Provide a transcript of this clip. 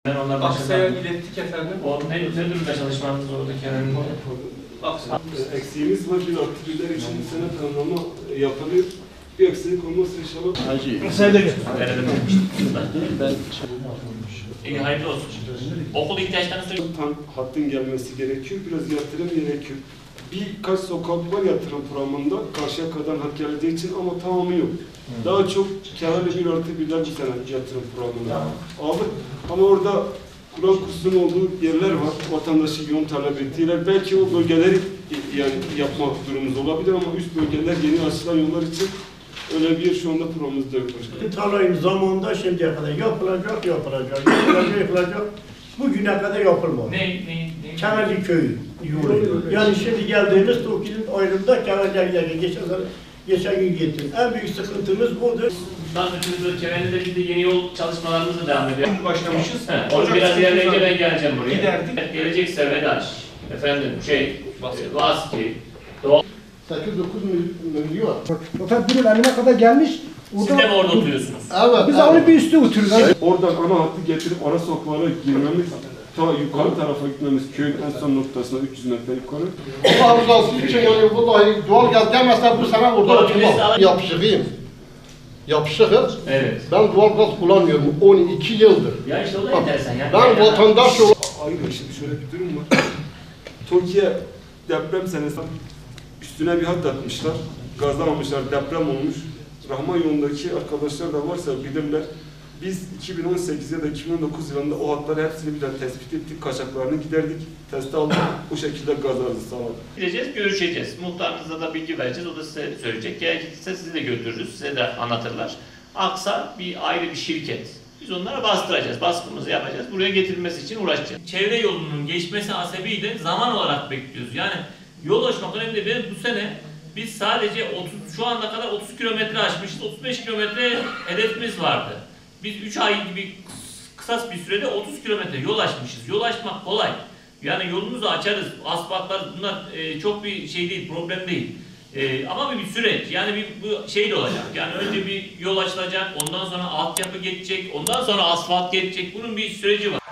Aksa'ya ilettik efendim. O ne durumda çalışmanız orada Kerem? Aksa. Eksiğimiz var. Bir artı için bu sene planlama yapılıyor. Bir eksiğlik olmazsa inşallah. Hacı. Sen de gel. Ben İyi, hayırlı olsun. Okul ihtiyaçlarını söyle. Tam hattın gelmesi gerekiyor. Biraz yatırım gerekiyor. Birkaç sokak var yatırım programında. Karşıya kadar hat geldiği için ama tamamı yok. Daha çok kârlı bir artı birler bu sene yatırım programında aldık. Ama orada Kur'an kursunun olduğu yerler var. Vatandaşı yoğun talep ettiler. Belki o bölgeleri yani yapma durumumuz olabilir ama üst bölgeler yeni açılan yollar için öyle bir yer şu anda programımızda yok başkanım. Tarlayın zamanında şimdiye kadar yapılacak. Bugüne kadar yapılmadı. Ne? Kemerli köyü yolu. Yani şimdi geldiğimiz Toki'nin ayrımında Kemerli'ye geçen gün gittim. En büyük sıkıntımız budur. Bazı Kemerli'de biz de yeni yol çalışmalarımız da devam ediyor. Başlamışız. Onu biraz ilerleyince ben geleceğim buraya. Giderdik. Gelecekse Vedaş, efendim Vaski, Doğal. 8-9 milyon. Fakat bir önüne kadar gelmiş. Siz de mi orada oturuyorsunuz? Evet. Biz onu bir üstü oturuyoruz. Oradan ana hattı getirip ara sokaklara girmemiz, ta yukarı tarafa gitmemiz, köyün en son noktasına 300 metre yukarı. Allah rızası için yani vallahi doğal gaz gelmezse bu sene orada oturmam. Yapışıkız. Evet. Ben doğal gaz kullanmıyorum 12 yıldır. Ya işte o da enteresan ya. Ben vatandaş olarak... Ayrı şimdi şöyle bir durum var. Türkiye deprem senesi üstüne bir hat atmışlar. Gazlamamışlar, deprem olmuş. Rahman yolundaki arkadaşlar da varsa bilirler. Biz 2018 ya da 2019 yılında o hatları hepsini birden tespit ettik, kaçaklarını giderdik, testi aldık, bu şekilde gazlarımızı sağladık. Gideceğiz, görüşeceğiz. Muhtarınıza da bilgi vereceğiz, o da size söyleyecek. Gerekirse sizi de götürürüz, size de anlatırlar. Aksa ayrı bir şirket. Biz onlara bastıracağız, baskımızı yapacağız. Buraya getirilmesi için uğraşacağız. Çevre yolunun geçmesi hasebiyle zaman olarak bekliyoruz. Yani yol açmak önemli değil. Bu sene biz sadece şu ana kadar 30 kilometre aşmışız, 35 kilometre hedefimiz vardı. Biz 3 ay gibi kısa bir sürede 30 kilometre yol açmışız. Yol açmak kolay. Yani yolumuzu açarız, asfaltlar bunlar çok bir şey değil, problem değil. Ama bir süreç, yani bu şey de olacak. Yani önce bir yol açılacak, ondan sonra altyapı geçecek, ondan sonra asfalt geçecek. Bunun bir süreci var.